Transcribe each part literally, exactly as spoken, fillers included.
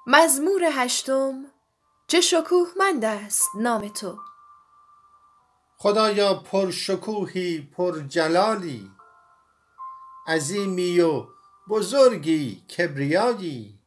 مزمور هشتم. چه شکوهمند است نام تو. خدایا پر شکوهی پر جلالی، عظیمی و بزرگی کبریایی.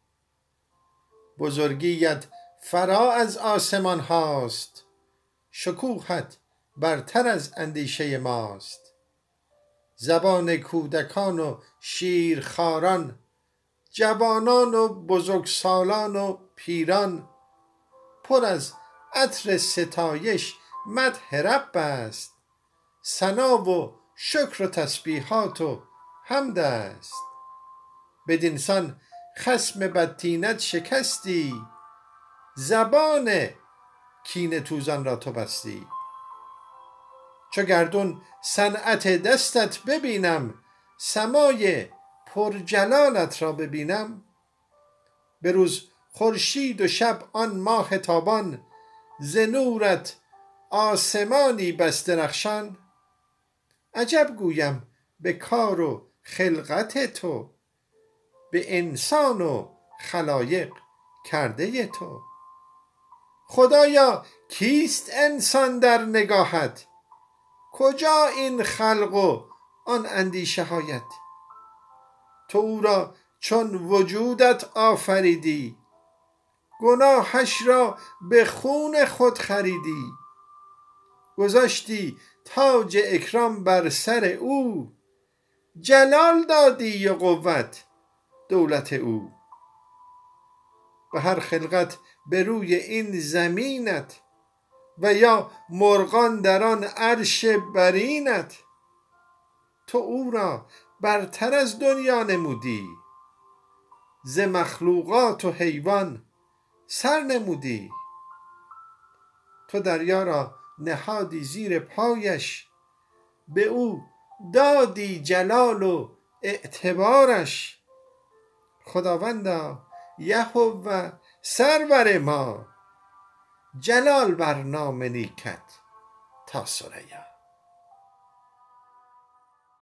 بزرگیت فرا از آسمان هاست، شکوهت برتر از اندیشه ماست. زبان کودکان و شیرخواران، جوانان و بزرگسالان و پیران، پر از عطر ستایش مدح رب است. ثنا و شکر و تسبیحات و حمد است. بدینسان خصم بدطینت شکستی، زبان کینه توزان را تو بستی. چو گردون صنعت دستت ببینم، سمای پرجلالت را ببینم. به روز خورشید و شب آن ماه تابان، ز نورت آسمانی بس درخشان. عجب گویم به کار و خلقت تو، به انسان و خلایق کرده تو. خدایا کیست انسان در نگاهت، کجا این خلق و آن اندیشه هایت. تو او را چون وجودت آفریدی، گناهش را به خون خود خریدی. گذاشتی تاج اکرام بر سر او، جلال دادی و قوت دولت او. به هر خلقت به روی این زمینت، و یا مرغان در آن عرش برینت. تو او را برتر از دنیا نمودی، ز مخلوقات و حیوان سر نمودی. تو دریا را نهادی زیر پایش، به او دادی جلال و اعتبارش. خداوندا یهوه سرور ما، جلال بر نام نیکت تا ثریا.